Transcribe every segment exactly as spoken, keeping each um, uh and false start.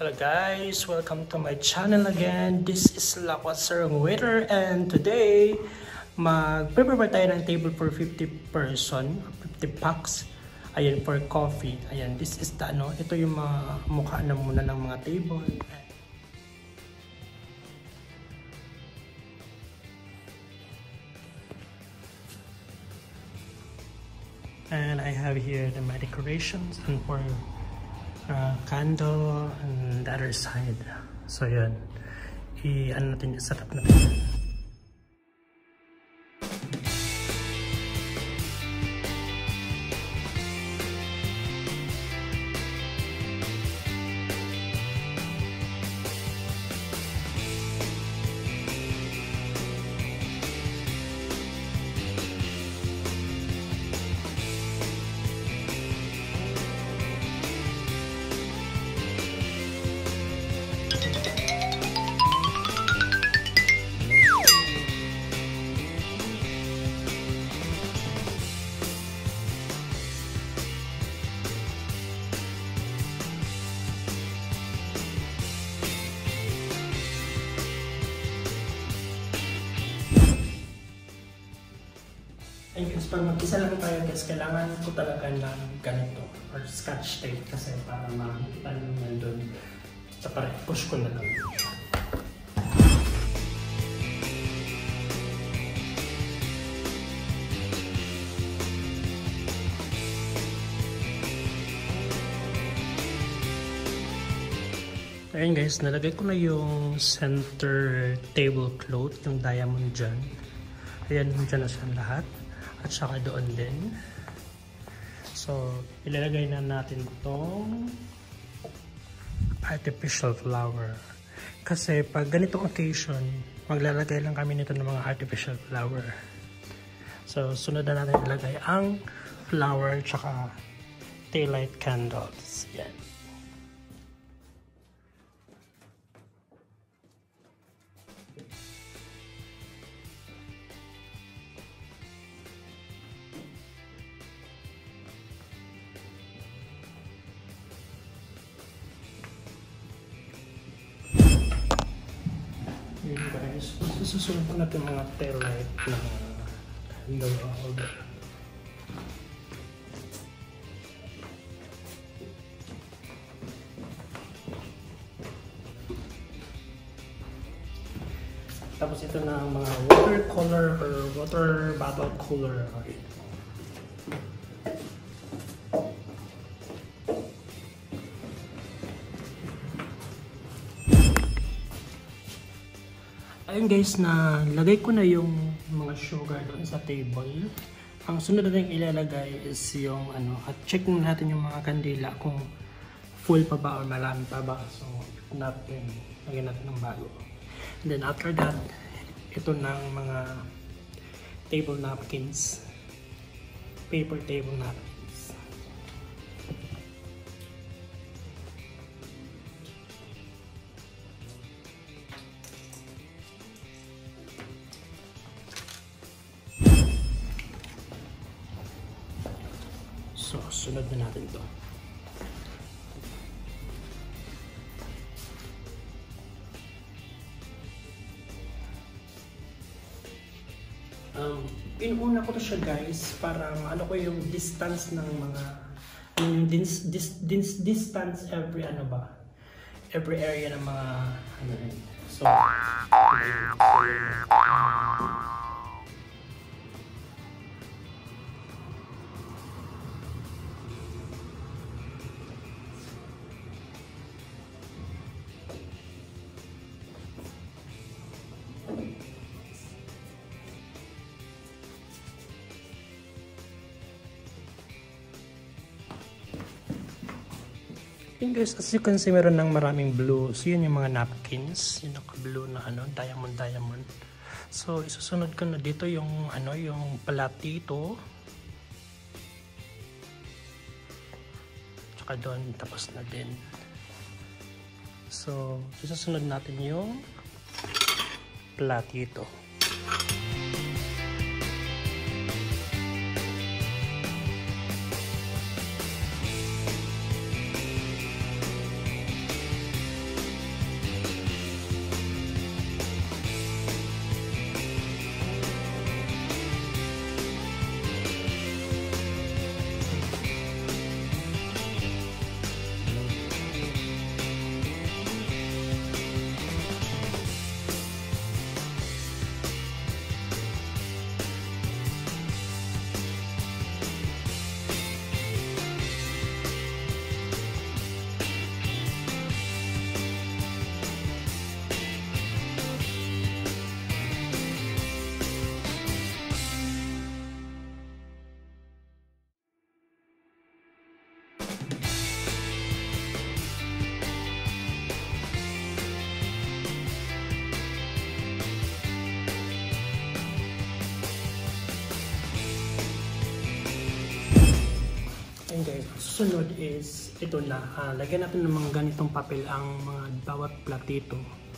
Hello guys, welcome to my channel again. This is Lakwa Sarong Waiter, and today mag-prepare tayo ng table for fifty person, fifty packs. Ayan, for coffee. Ayan, this is the ano, ito yung mga mukha na muna ng mga table. And I have here the my decorations and for Uh, candle and the other side. So yun, i-ano natin, set up natin. Ay guys, pag mag-isa lang tayo guys, kailangan ko talaga ng ganito or scotch tape kasi para makita nyo nandun. So para push ko na lang. Ayun guys, nalagay ko na yung center tablecloth, yung diamond dyan. Ayan, dyan na siya lahat. At saka doon din. So, ilalagay na natin itong artificial flower. Kasi pag ganitong occasion, maglalagay lang kami nito ng mga artificial flower. So, sunod na natin ilagay ang flower tsaka taillight candles. Yan. Yun guys, susunod po natin mga tail light na low order. Tapos ito na ang mga watercolor or water bottle cooler. Ayun guys, na lagay ko na yung mga sugar doon sa table. Ang sunod natin ilalagay is yung ano, at check natin yung mga kandila kung full pa ba o marami pa ba. So, natin, lagyan natin ng bago. And then after that, ito na ang mga table napkins. Paper table napkins. So, sunod na natin ito. Um, Inuna ko to siya guys, para ano ko yung distance ng mga yung dis, dis, dis, distance every ano ba, every area ng mga ano rin. So, yun guys, as you can see, meron ng maraming blue. So yun yung mga napkins, yung naka-blue na ano, diamond diamond. So isusunod ko na dito yung ano, yung platito. Tsaka doon tapos na din. So isusunod natin yung platito. And guys, susunod is ito na. Uh, lagyan natin ng mga ganitong papel ang mga bawat platito.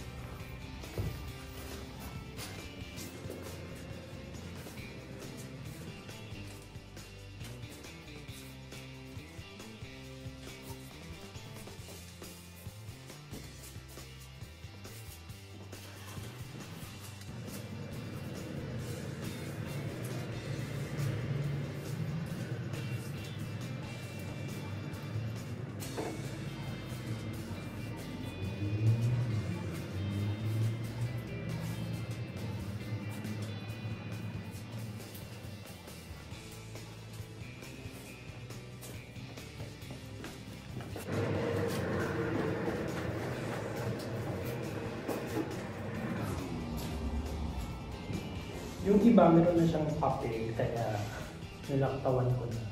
Yung iba, meron na siyang papel, kaya nilaktawan ko na.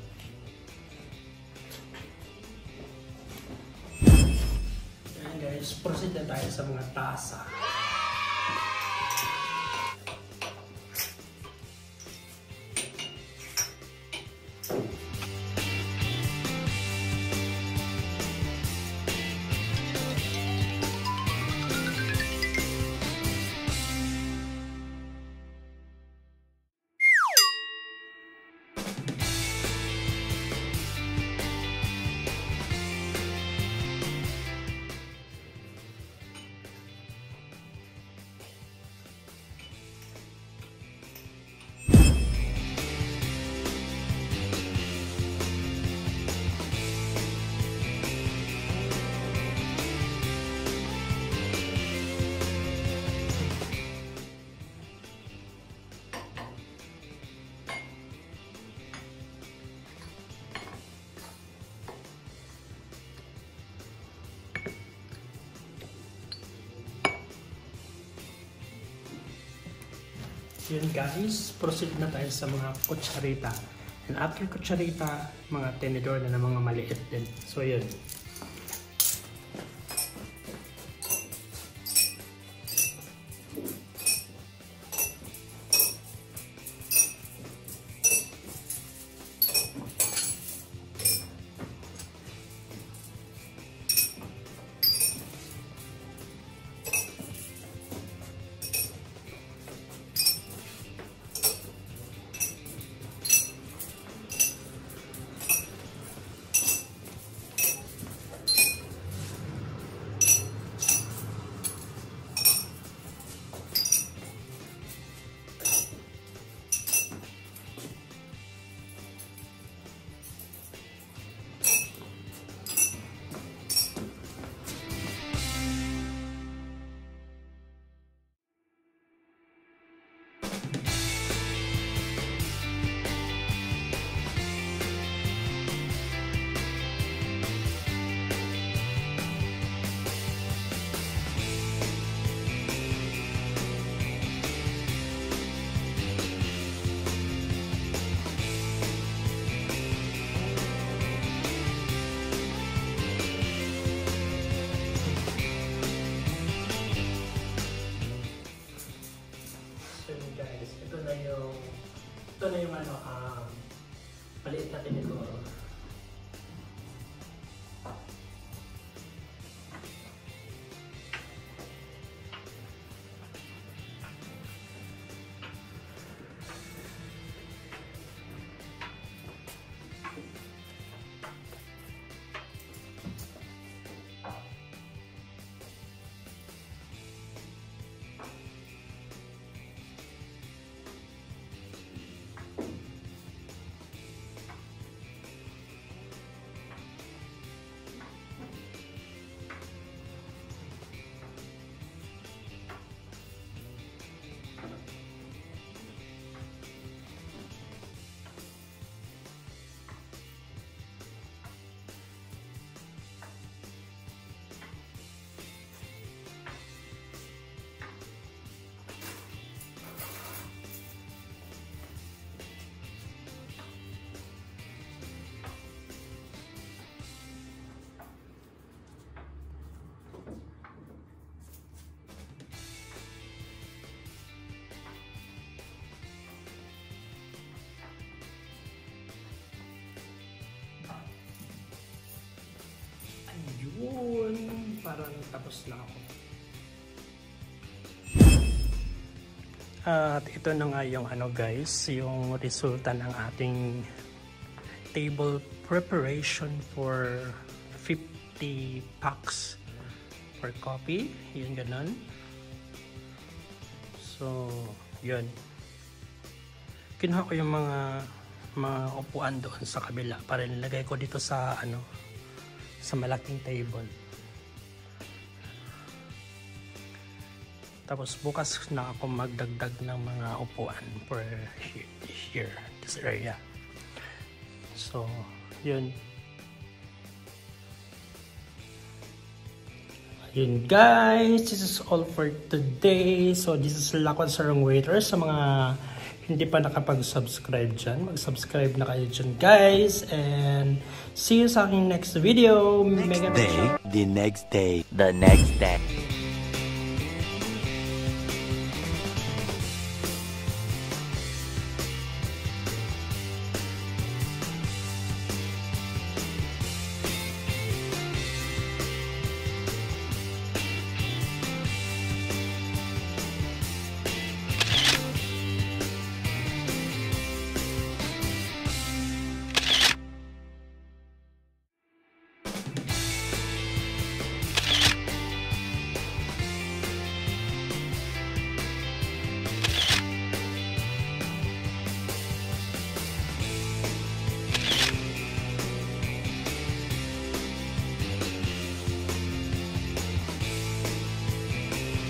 Ayan guys, proceed na tayo sa mga tasa. Yun guys, proceed na tayo sa mga kutsarita. And after kutsarita, mga tenedor na ng mga maliit din. So yun. Ito na yung ano, um, maliit na tinidor. parang tapos na ako. At ito na nga yung ano guys, yung resulta ng ating table preparation for fifty packs for coffee. Yun ganun. So, yun. Kinuha ko yung mga mga upuan doon sa kabila para nilagay ko dito sa ano sa malaking table. Tapos bukas na ako magdagdag ng mga upuan for here, here this area. So, yun. Yun guys, this is all for today. So, this is Lakwan Sarong Waiter. Sa mga hindi pa nakapag-subscribe dyan, mag-subscribe na kayo dyan guys. And see you sa aking next video. Next day, the next day, the next day.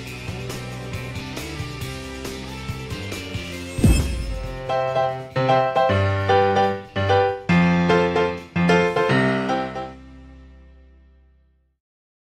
Thank you.